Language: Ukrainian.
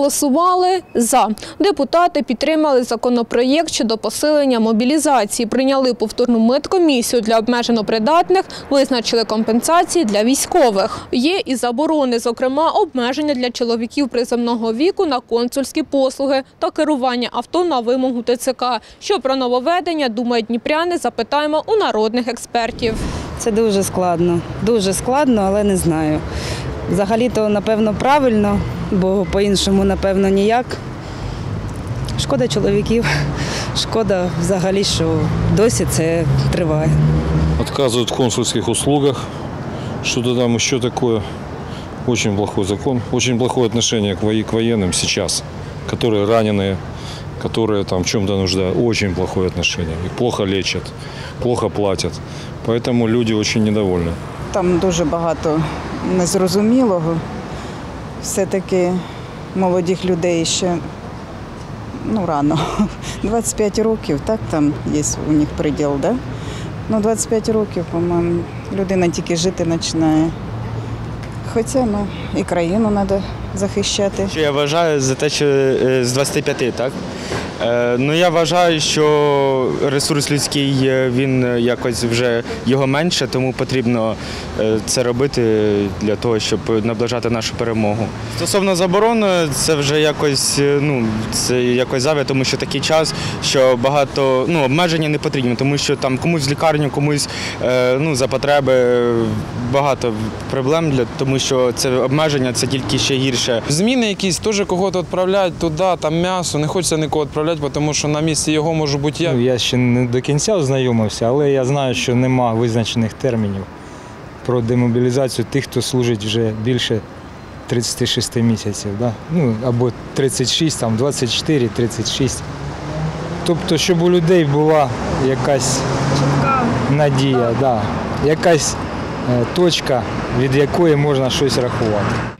Голосували «за». Депутати підтримали законопроєкт щодо посилення мобілізації, прийняли повторну медкомісію для обмежено придатних, визначили компенсації для військових. Є і заборони, зокрема, обмеження для чоловіків призовного віку на консульські послуги та керування авто на вимогу ТЦК. Що про нововведення думають дніпряни, запитаємо у народних експертів. Це дуже складно, але не знаю. Взагалі-то, напевно, правильно, бо по-іншому, напевно, ніяк. Шкода чоловіків, шкода взагалі, що досі це триває. Отказывают в консульских услугах. Что-то там еще такое. Очень плохой закон. Очень плохое отношение к военным сейчас, которые раненые, которые там в чем-то нуждают. Очень плохое отношение. Их плохо лечат, плохо платят. Поэтому люди очень недовольны. Там дуже багато незрозумілого. Все-таки молодих людей ще рано. 25 років, так, там є у них приділ, да? 25 років, по-моєму, людина тільки жити починає. Хоча, і країну треба захищати. Я вважаю за те, що з 25, так? Я вважаю, що ресурс людський, він якось вже його менше, тому потрібно це робити для того, щоб наближати нашу перемогу. Стосовно заборони, це вже якось, зайве, тому що такий час, що багато, обмеження не потрібні, тому що там комусь в лікарню, комусь за потреби багато проблем, тому що це обмеження, це тільки ще гірше. Зміни якісь, теж когось відправляють туди, там м'ясо, не хочеться нікого відправляти, тому що на місці його можу бути я. Я ще не до кінця ознайомився, але я знаю, що нема визначених термінів про демобілізацію тих, хто служить вже більше 36 місяців, да? Або 36, 24, 36. Тобто, щоб у людей була якась надія, якась точка, від якої можна щось рахувати.